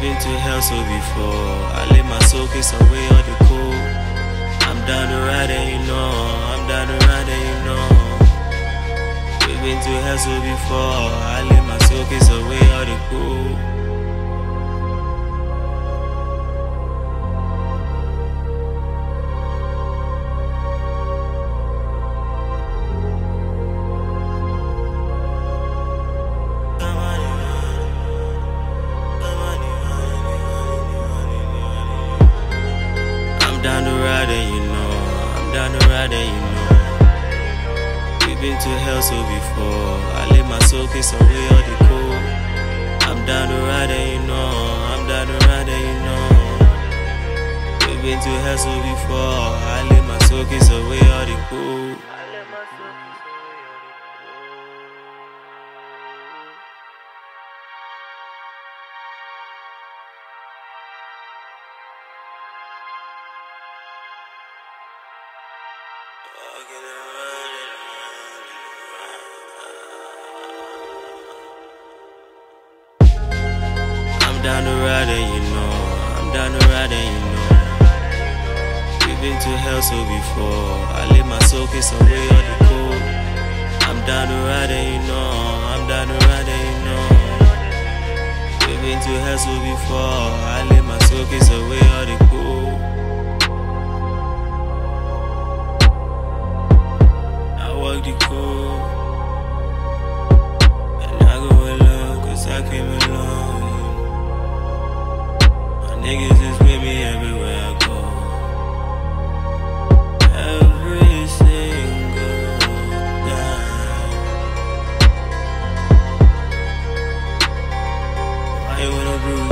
been to hell so before. I let my soul kiss away all the cold. I'm down to ride and you know, I'm down to ride and you know. We've been to hell so before. I let my soul kiss away all the cold. I'm down to ride and you know, I'm down to ride and you know. We've been to hell so before. I let my soul kiss away all the cold. I'm down to ride and you know, I'm down to ride and you know. We've been to hell so before. I let my soul kiss away all the cold. I'm down to ride and you know, I'm down to ride and you know. We've been to hell so before. I let my soul kiss away all the cold. I'm down to ride and you know, I'm down to ride and you know. We've been to hell so before. I let my soul kiss away all the cold. I walk the cold, and I go alone, cause I came alone. My niggas is with me everywhere I go. Every single night. Why you wanna prove